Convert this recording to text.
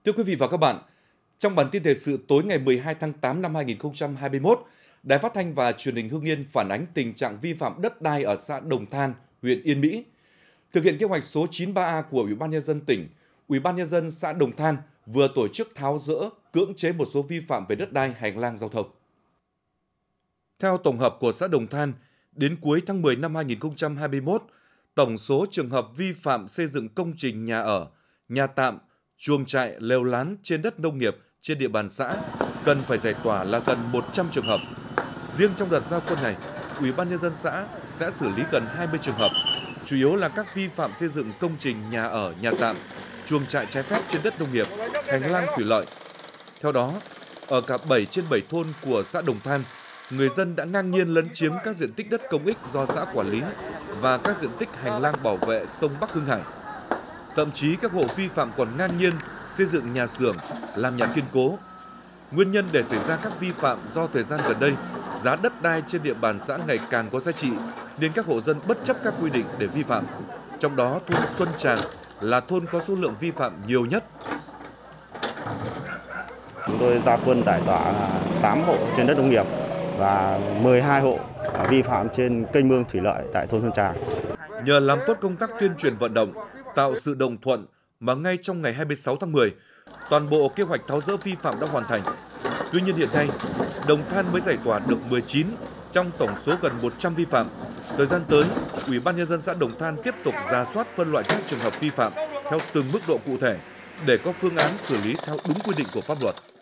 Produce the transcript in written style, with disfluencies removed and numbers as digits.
Thưa quý vị và các bạn, trong bản tin thời sự tối ngày 12 tháng 8 năm 2021, Đài Phát thanh và Truyền hình Hưng Yên phản ánh tình trạng vi phạm đất đai ở xã Đồng Than, huyện Yên Mỹ. Thực hiện kế hoạch số 93A của Ủy ban nhân dân tỉnh, Ủy ban nhân dân xã Đồng Than vừa tổ chức tháo dỡ, cưỡng chế một số vi phạm về đất đai, hành lang giao thông. Theo tổng hợp của xã Đồng Than, đến cuối tháng 10 năm 2021, tổng số trường hợp vi phạm xây dựng công trình nhà ở, nhà tạm, chuồng trại, lều lán trên đất nông nghiệp trên địa bàn xã cần phải giải tỏa là gần 100 trường hợp. Riêng trong đợt giao quân này, Ủy ban nhân dân xã sẽ xử lý gần 20 trường hợp, chủ yếu là các vi phạm xây dựng công trình nhà ở, nhà tạm, chuồng trại trái phép trên đất nông nghiệp, hành lang thủy lợi. Theo đó, ở cả 7 trên 7 thôn của xã Đồng Than, người dân đã ngang nhiên lấn chiếm các diện tích đất công ích do xã quản lý và các diện tích hành lang bảo vệ sông Bắc Hưng Hải. Thậm chí các hộ vi phạm còn ngang nhiên xây dựng nhà xưởng, làm nhà kiên cố. Nguyên nhân để xảy ra các vi phạm do thời gian gần đây, giá đất đai trên địa bàn xã ngày càng có giá trị, nên các hộ dân bất chấp các quy định để vi phạm. Trong đó, thôn Xuân Tràng là thôn có số lượng vi phạm nhiều nhất. Chúng tôi ra quân giải tỏa 8 hộ trên đất nông nghiệp và 12 hộ vi phạm trên kênh mương thủy lợi tại thôn Xuân Tràng. Nhờ làm tốt công tác tuyên truyền vận động, tạo sự đồng thuận mà ngay trong ngày 26 tháng 10, toàn bộ kế hoạch tháo dỡ vi phạm đã hoàn thành. Tuy nhiên hiện nay, Đồng Than mới giải tỏa được 19 trong tổng số gần 100 vi phạm. Thời gian tới, Ủy ban nhân dân xã Đồng Than tiếp tục rà soát phân loại các trường hợp vi phạm theo từng mức độ cụ thể để có phương án xử lý theo đúng quy định của pháp luật.